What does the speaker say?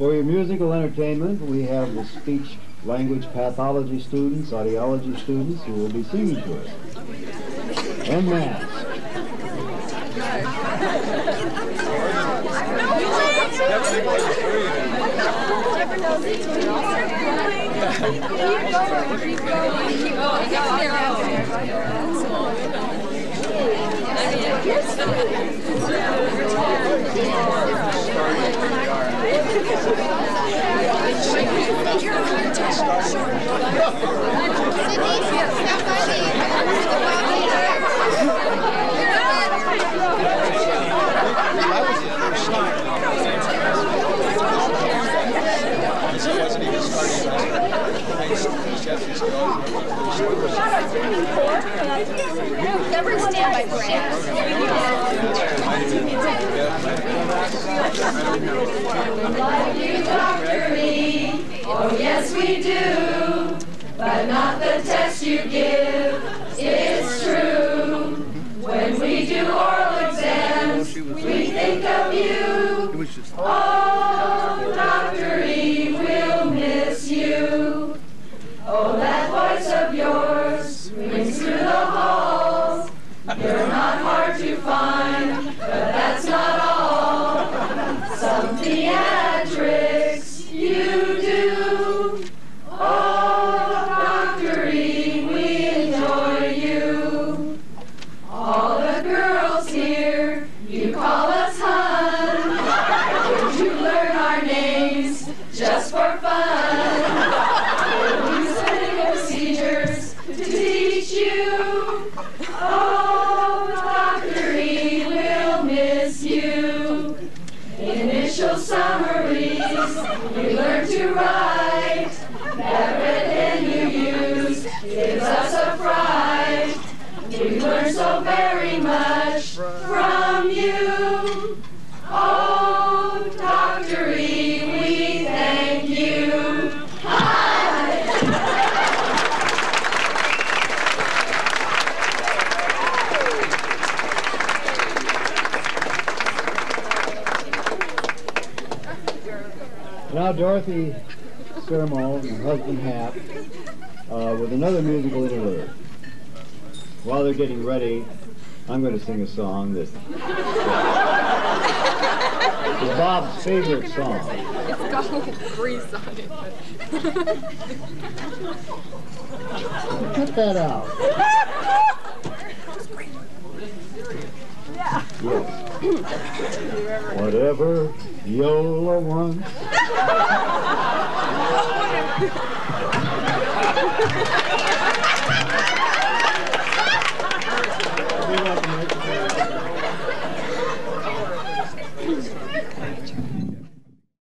For your musical entertainment, we have the speech language pathology students, audiology students who will be singing to us. En masse. Love you, Dr. Lee. Oh, yes, we do. But not the test you give. It's true. When we do oral exams, we think of you. Oh, Dr. E, we'll miss you. Oh, that voice of yours rings through the halls. You're not hard to find, but that's not all. Some theatrics you do. Oh, Dr. E, we enjoy you. All the girls here, you call us hun. Would you learn our names just for fun? We'll use medical procedures to teach you. Oh, Dr. E, we'll miss you. Initial summaries, you learn to write. That red pen you use gives us a fright. We learn so very much from you. Oh, Dr. E, we thank you. Hi! Now Dorothy Sermo and husband Hap with another musical interlude. While they're getting ready, I'm going to sing a song that is Bob's favorite song. It's got a little grease on it. Cut that out. Yes. Whatever Yola wants.